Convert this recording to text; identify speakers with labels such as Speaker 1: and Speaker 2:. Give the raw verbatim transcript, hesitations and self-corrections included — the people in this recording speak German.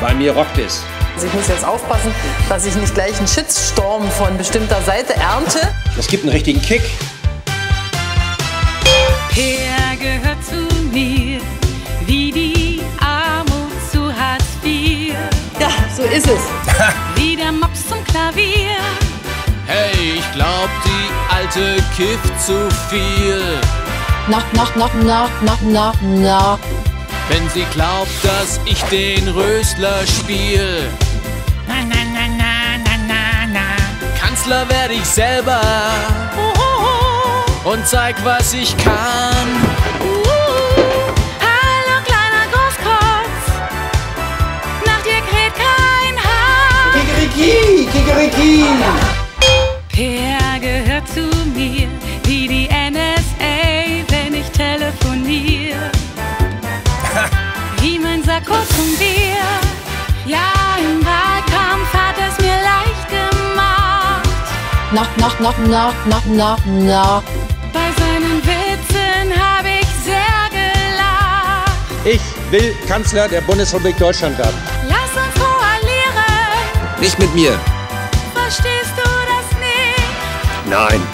Speaker 1: Bei mir rockt es.
Speaker 2: Also ich muss jetzt aufpassen, dass ich nicht gleich einen Shitstorm von bestimmter Seite ernte.
Speaker 1: Es gibt einen richtigen Kick.
Speaker 3: Peer gehört zu mir, wie die Armut zu Hartz vier.
Speaker 2: Ja, so ist es.
Speaker 3: Wie der Mops zum Klavier.
Speaker 4: Hey, ich glaub, die Alte kifft zu viel.
Speaker 5: Nach, nach, nach, nach, nach, nach, nach.
Speaker 4: Wenn sie glaubt, dass ich den Rösler spiel.
Speaker 3: Na, na, na, na, na, na, na.
Speaker 4: Kanzler werde ich selber.
Speaker 3: Oh, oh, oh.
Speaker 4: Und zeig, was ich kann.
Speaker 3: Uh, hallo, kleiner Großkotz. Nach dir kräht kein Haar.
Speaker 1: Kikeriki, Kikeriki.
Speaker 3: Peer gehört zu mir, wie die N S A, wenn ich telefoniere. Wie mein Sakko zum Bier. Ja, im Wahlkampf hat es mir leicht gemacht.
Speaker 5: Nach, nach, nach, nach, nach, nach, nach.
Speaker 3: Bei seinen Witzen habe ich sehr gelacht.
Speaker 1: Ich will Kanzler der Bundesrepublik Deutschland werden.
Speaker 3: Lass uns koalieren.
Speaker 1: Nicht mit mir.
Speaker 3: Verstehst du das nicht?
Speaker 1: Nein.